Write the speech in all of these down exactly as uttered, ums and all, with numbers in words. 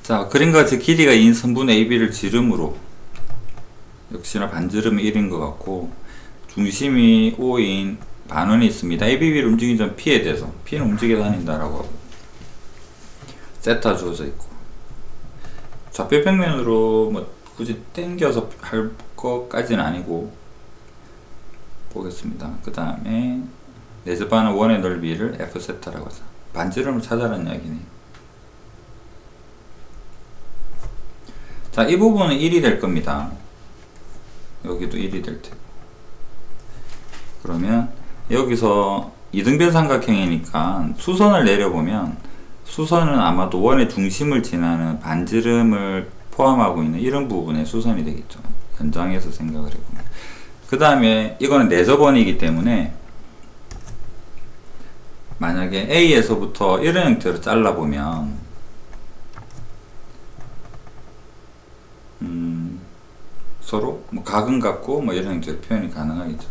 자, 그림과 같이 길이가 이인 선분 에이비를 지름으로, 역시나 반지름이 일인 것 같고, 중심이 오인 반원이 있습니다. 에이비비를 움직이기 전 P에 대해서, P는 움직여 다닌다라고 하고, 세타 주어져 있고, 좌표 평면으로 뭐 굳이 당겨서 할 것까지는 아니고 보겠습니다. 그 다음에 네즈바는 원의 넓이를 F 세타라고 하죠. 반지름을 찾아라는 이야기네. 자, 이 부분은 일이 될 겁니다. 여기도 일이 될 테고. 그러면 여기서 이등변 삼각형이니까 수선을 내려보면 수선은 아마도 원의 중심을 지나는 반지름을 포함하고 있는 이런 부분의 수선이 되겠죠. 연장해서 생각을 해보면. 그 다음에 이거는 내접원이기 때문에 만약에 A에서부터 이런 형태로 잘라보면 음, 서로 뭐 각은 같고 뭐 이런 형태로 표현이 가능하겠죠.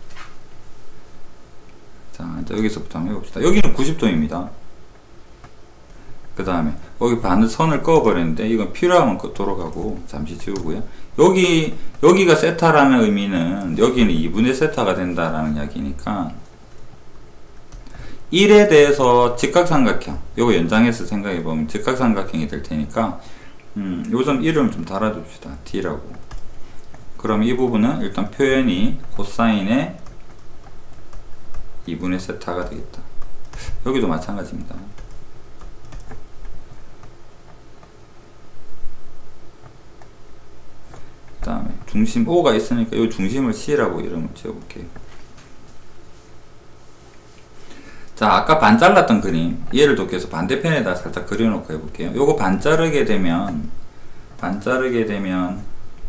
자, 이제 여기서부터 한번 해봅시다. 여기는 구십 도입니다. 그 다음에 여기 반을 선을 그어버렸는데 이건 필요하면 돌아가고 잠시 지우고요. 여기 여기가 세타라는 의미는 여기는 이분의 세타가 된다라는 이야기니까 일에 대해서 직각삼각형, 요거 연장해서 생각해보면 직각삼각형이 될 테니까 음, 요점 이름 좀 달아줍시다. D라고. 그럼 이 부분은 일단 표현이 코사인의 이분의 세타가 되겠다. 여기도 마찬가지입니다. 그 다음에 중심 O가 있으니까 이 중심을 C라고 이름을 지어볼게요. 자, 아까 반 잘랐던 그림 얘를 돕기위해서 반대편에다 살짝 그려놓고 해볼게요. 요거 반 자르게 되면 반 자르게 되면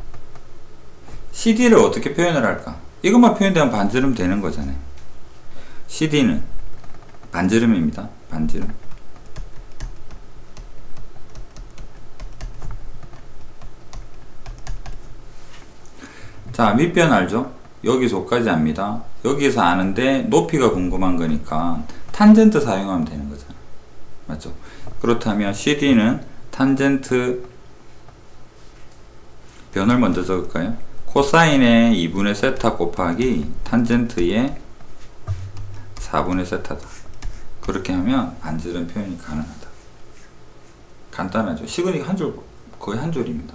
씨디를 어떻게 표현을 할까? 이것만 표현되면 반지름 되는 거잖아요. 씨디는 반지름입니다. 반지름. 자, 밑변 알죠? 여기서까지 압니다. 여기서 아는데 높이가 궁금한 거니까 탄젠트 사용하면 되는 거잖아. 맞죠? 그렇다면 씨디는 탄젠트 변을 먼저 적을까요? 코사인의 이분의 세타 곱하기 탄젠트의 사분의 세타다. 그렇게 하면 반지름 표현이 가능하다. 간단하죠? 시그니가 한 줄, 거의 한 줄입니다.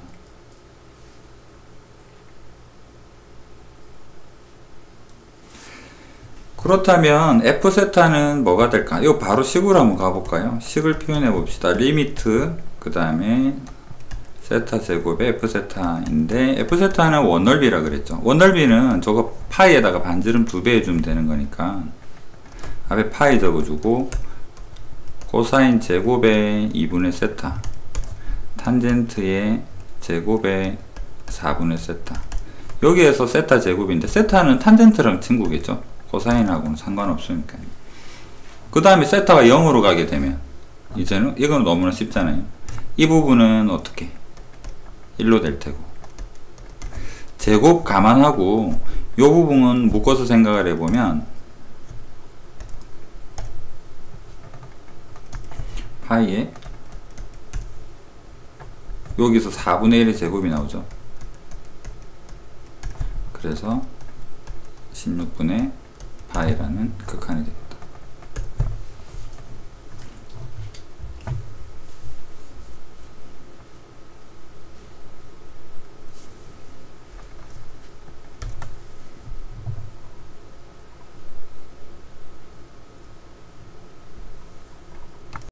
그렇다면 F세타는 뭐가 될까? 이거 바로 식으로 한번 가볼까요? 식을 표현해 봅시다. 리미트, 그 다음에 세타 제곱의 F세타인데, F세타는 원넓이라 그랬죠. 원넓이는 저거 파이에다가 반지름 두 배 해주면 되는 거니까, 앞에 파이 적어주고, 코사인 제곱의 이분의 세타, 탄젠트의 제곱의 사분의 세타. 여기에서 세타 제곱인데, 세타는 탄젠트랑 친구겠죠? 코사인하고는 상관없으니까. 그 다음에 세타가 영으로 가게 되면 이제는 이건 너무나 쉽잖아요. 이 부분은 어떻게 일로 될 테고, 제곱 감안하고 이 부분은 묶어서 생각을 해보면 파이에 여기서 사분의 일의 제곱이 나오죠. 그래서 십육 분의 파이라는 극한이 됩니다.